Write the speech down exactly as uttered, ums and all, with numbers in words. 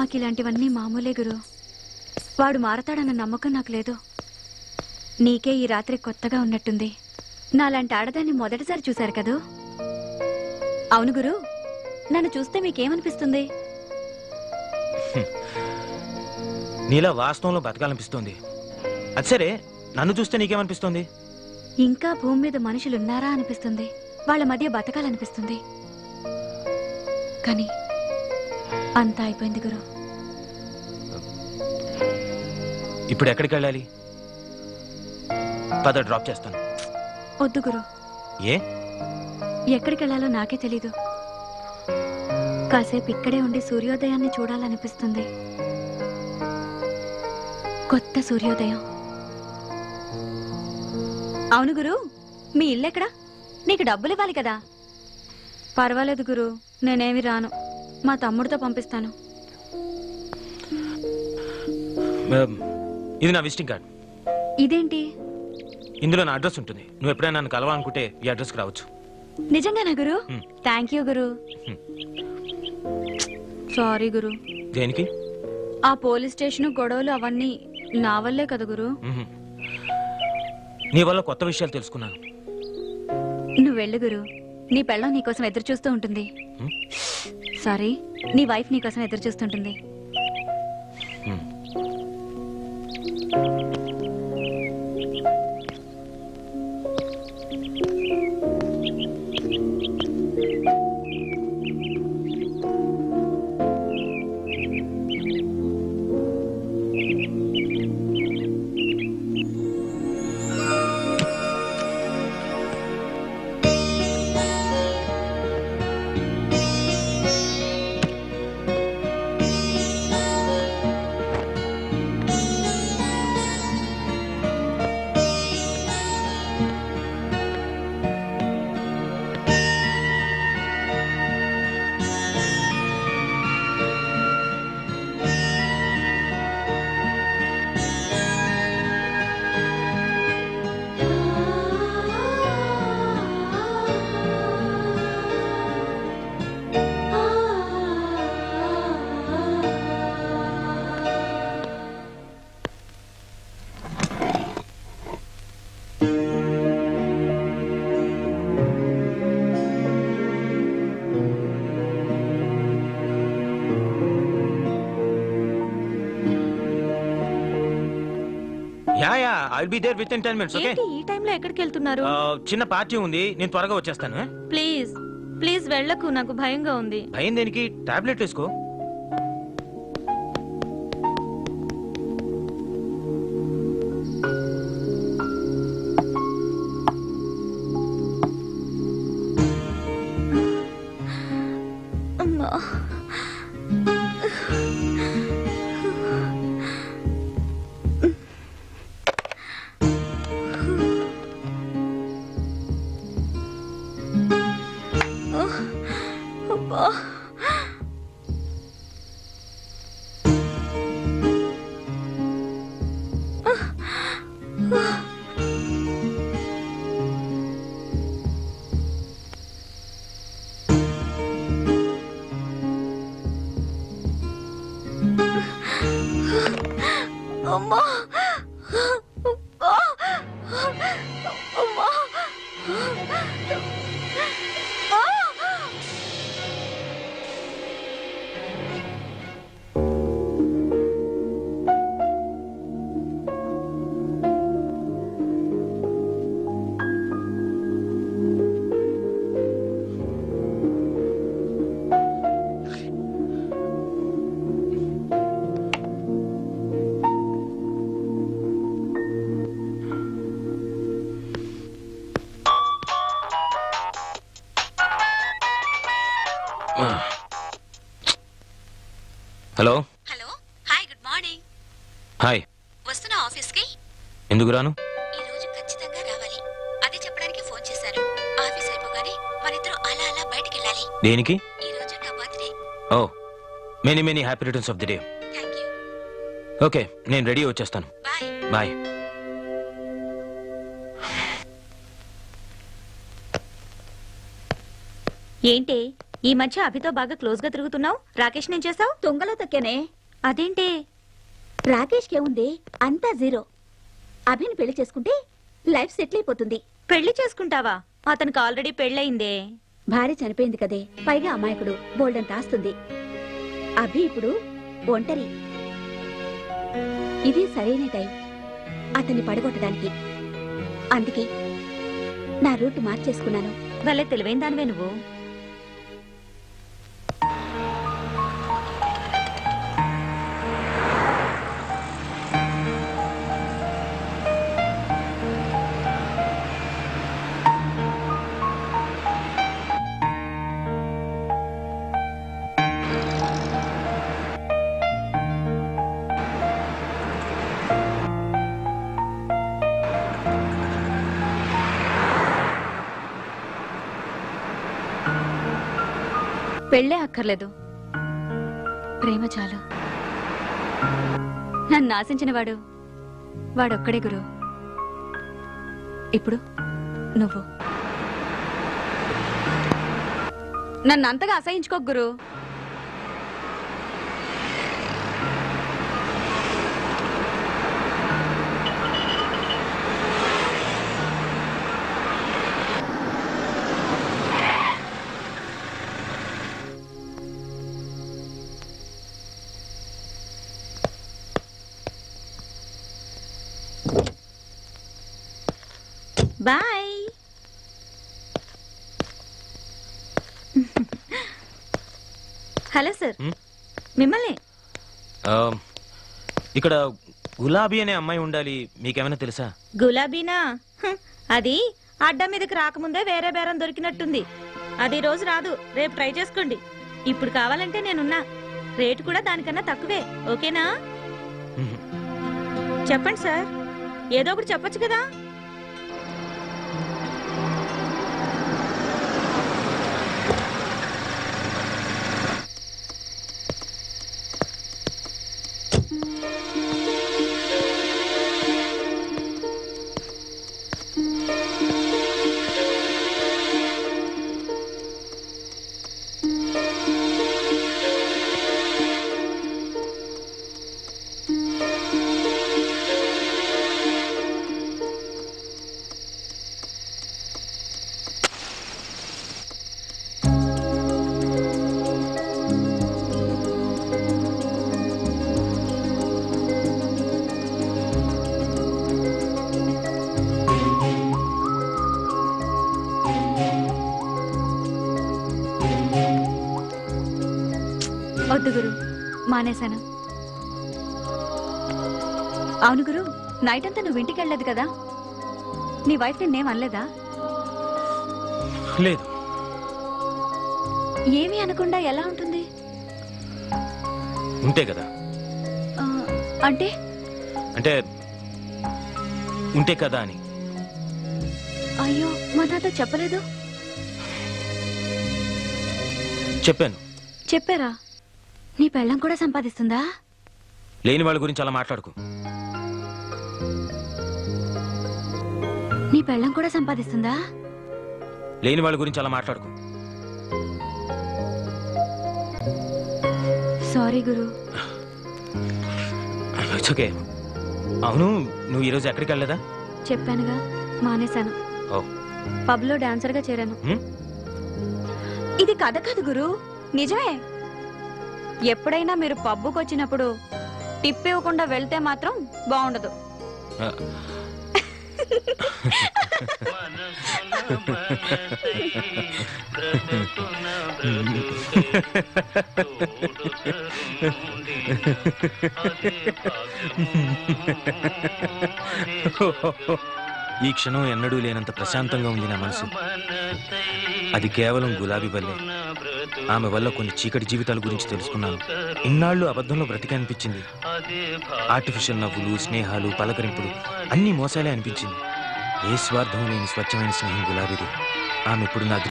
నాకు ఇలాంటివన్నీ మామూలే గురు. వాడు మారతాడన్న నమ్మకం నాకు లేదు. నీకే ఈ రాత్రి కొత్తగా ఉన్నట్టుంది. నాలాంటి ఆడదాన్ని మొదటిసారి చూశారు కదూ? అవును గురు, నన్ను చూస్తే మీకేమనిపిస్తుంది? నీలా వాస్తవంలో బతకాలనిపిస్తుంది. అది సరే, నన్ను చూస్తే నీకేమనిపిస్తుంది? ఇంకా భూమి మీద మనుషులున్నారా అనిపిస్తుంది. వాళ్ళ మధ్య బతకాలనిపిస్తుంది. కానీ అంతా అయిపోయింది గురు. ఇప్పుడు ఎక్కడికి వెళ్ళాలి? పద, డ్రాప్ చేస్తాను. వద్దు గురు. ఏ? ఎక్కడికి వెళ్ళాలో నాకే తెలీదు. కాసేపు ఇక్కడే ఉండి సూర్యోదయాన్ని చూడాలనిపిస్తుంది. కొత్త సూర్యోదయం. అవును గురు, మీ ఇల్లెక్కడా? నీకు డబ్బులు ఇవ్వాలి కదా. పర్వాలేదు గురు, నేనేమి రాను. మా తమ్ముడితో పంపిస్తాను. ఇది నా విజిటింగ్ కార్డ్. ఇదేంటి? ఇందులో నా అడ్రస్ ఉంటుంది. నువ్వు ఎప్పుడైనా నన్ను కలవాలనుకుంటే ఈ అడ్రస్కి రావచ్చు. నిజంగానా గురు? థ్యాంక్ యూ గురు. సారీ గురు. దేనికి? ఆ పోలీస్ స్టేషన్ గొడవలు అవన్నీ నా వల్లే కదా గురు. నీ వల్ల కొత్త విషయాలు తెలుసుకున్నాను. నువ్వు వెళ్ళు గురు. నీ పెళ్ళం నీకోసం ఎదురు చూస్తూ ఉంటుంది. సారీ, నీ వైఫ్ నీకోసం ఎదురు చూస్తుంటుంది. I'll be there within ten minutes, okay? ఏంటి ఈ టైంలో ఎక్కడికి వెళ్తున్నారు? చిన్న పార్టీ ఉంది, నేను త్వరగా వచ్చేస్తాను. ప్లీజ్ ప్లీజ్ వెళ్ళకు, నాకు భయంగా ఉంది. భయం దేనికి? టాబ్లెట్ వేసుకో. Hello hello hi, good morning. Hi. వస్తున్నా ఆఫీస్ కి? ఎందుకు రాను? ఈ రోజు ఖచ్చితంగా రావాలి, అదే చెప్పడానికి ఫోన్ చేశాను. ఆఫీస్ అయిపోగానే మనిద్దరం అలా అలా బయటికి వెళ్ళాలి. దేనికి? ఈ రోజు నా birthday. Oh, many many happy returns of the day. Thank you. Okay, నేను రెడీ వచ్చేస్తాను. బాయ్. బాయ్. ఏంటి ఈ మధ్య అభితో బాగా క్లోజ్ గా తిరుగుతున్నావు. రాకేష్ నేను చేసావు తుంగలో తొక్కేనే. అదేంటి? రాకేష్ కేముంది, అంతా జీరో. అభిని పెళ్లి చేసుకుంటే లైఫ్ సెటిల్ అయిపోతుంది. పెళ్లి చేసుకుంటావా? అతనికి ఆల్రెడీ పెళ్ళయిందే. భార్య చనిపోయింది కదే, పైగా అమాయకుడు, బోల్డంత ఆస్తుంది. అభి ఇప్పుడు ఒంటరి. ఇది సరైన టైం అతన్ని పడగొట్టడానికి. అందుకే నా రూట్ మార్చేసుకున్నాను. భలే తెలివైన దానివే నువ్వు. పెళ్ళే అక్కర్లేదు, ప్రేమ చాలు. నన్ను ఆశించిన వాడు వాడొక్కడే గురు. ఇప్పుడు నువ్వు నన్ను అంతగా అసహించుకో గురు. బాయ్. హలో సార్, మిమ్మల్ని. ఇక్కడ గులాబీ అనే అమ్మాయి ఉండాలి, మీకేమైనా తెలుసా? గులాబీనా? హ్, అది అడ్డా మీదకి రాకముందే వేరే బేరం దొరికినట్టుంది. అది రోజు రాదు, రేపు ట్రై చేసుకోండి. ఇప్పుడు కావాలంటే నేనున్నా. రేటు కూడా దానికన్నా తక్కువే. ఓకేనా? చెప్పండి సార్, ఏదో ఒకటి చెప్పొచ్చు కదా. వద్దు గురు, మానేశాను. అవును గురు, నైట్ అంతా నువ్వు ఇంటికి వెళ్ళలేదు కదా? నీ వైఫ్ నిన్నేం అనలేదా? లేదు. ఏమీ అనకుండా ఎలా ఉంటుంది? ఉంటే కదా. ఆ, అంటే అంటే ఉంటే కదా అని. అయ్యో, మా నాతో చెప్పలేదు. చెప్పాను. చెప్పారా? నీ పెళ్ళం కూడా సంపాదిస్తుందా? లేని వాళ్ళ గురించి అలా మాట్లాడుకు. నీ పెళ్ళం కూడా సంపాదిస్తుందా? లేని వాళ్ళ గురించి అలా మాట్లాడుకు. సారీ గురు. It's okay. అవును, నువ్వు ఈరోజు ఎక్కడికి వెళ్ళలేదా? చెప్పానుగా, మానేశాను. ఓ, పబ్ లో డాన్సర్ గా చేరాను. హ్మ్? ఇది కథ కాదు గురు, నిజమే. ఎప్పుడైనా మీరు పబ్బుకు వచ్చినప్పుడు టిప్ ఇవ్వకుండా వెళ్తే మాత్రం బాగుండదు. ఆ. ఈ క్షణం ఎన్నడూ లేనంత ప్రశాంతంగా ఉంది నా మనసు. అది కేవలం గులాబీ వల్లే. ఆమె వల్ల కొన్ని చీకటి జీవితాల గురించి తెలుసుకున్నాను. ఇన్నాళ్ళు అబద్ధంలో బ్రతికి అనిపించింది. ఆర్టిఫిషియల్ నవ్వులు, స్నేహాలు, పలకరింపులు అన్నీ మోసాలే అనిపించింది. ఏ స్వార్థం లేని స్వచ్ఛమైన స్నేహం గులాబీది. ఆమె ఇప్పుడు నా